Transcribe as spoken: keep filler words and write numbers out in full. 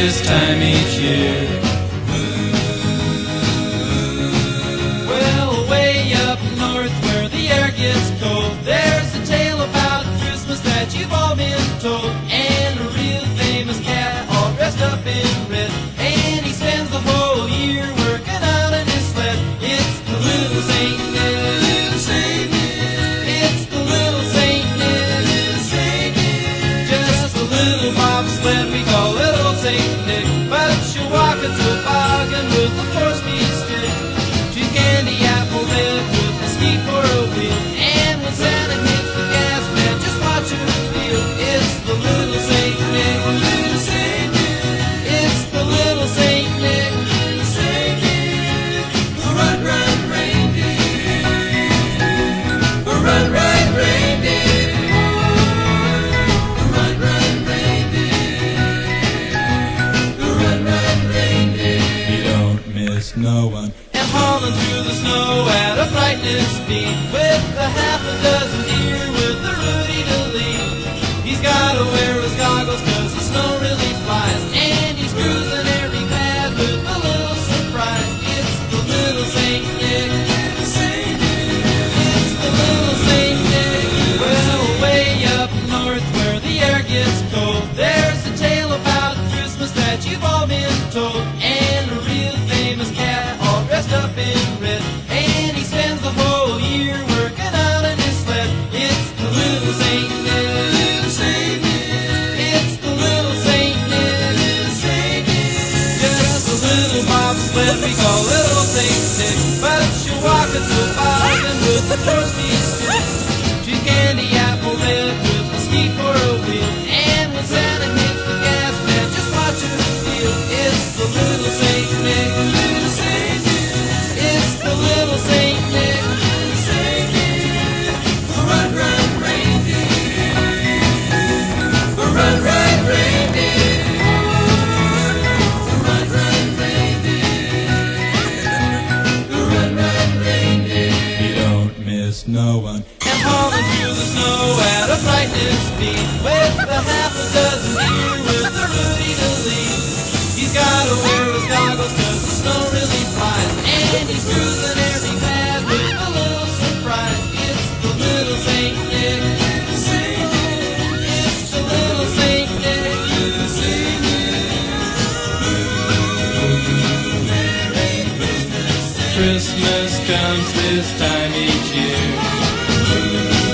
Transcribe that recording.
this time each year. Well, way up north where the air gets cold, there's a tale about Christmas that you've all been told. And a real famous cat all dressed up in red, and he spends the whole year working out in his sled. It's the little Saint Nick. Little Saint Nick. It's the little Saint Nick. Little Saint Nick. Just a little bobsled we call little Saint Nick, but she'll walk into a bargain with a four-speed stick. She's candy apple red with a ski for a wheel, and when Santa hits the gas, man, just watch her feel. It's the little Saint Nick. Little Saint Nick. It's the little Saint Nick. Little Saint Nick. Run, run, reindeer. Run, run, reindeer. Run, run, reindeer. Run, run, reindeer. You don't miss no one. And hauling through the snow at a frightening speed, with a half a dozen deer with a Rudy to lead. He's gotta wear his goggles cause the snow really flies, and he's cruising every pad with a little surprise. It's the little Saint Nick. It's the little Saint Nick. Well, way up north where the air gets cold, there's a tale about Christmas that you've all been told. And a real famous cat all dressed up in red, and he spends the whole year working out in his sled. It's the little Saint Nick. Little Saint Nick. It's the little Saint Nick. Little Saint Nick. Just a little bobsled we call little Saint Nick, but she'll walk into a bargain with a four-speed stick. She's candy apple red with a ski for a wheel, and when Santa hits the gas, man, just watch her feel. It's the little Saint Nick. Little Saint Nick. It's the little Saint Nick. Little Saint Nick. Run, run, reindeer. Run, run, reindeer. Run, run, reindeer. Run, run, reindeer. You don't miss no one. And hauling through the snow at a frightening speed, with a half a dozen deer with a Rudy to lead. He's gotta wear his goggles cause the snow really flies, and he's cruising every pad with a little surprise. It's the little Saint Nick. It's the little Saint Nick. Little Saint Nick. Merry Christmas. Christmas comes this time each year.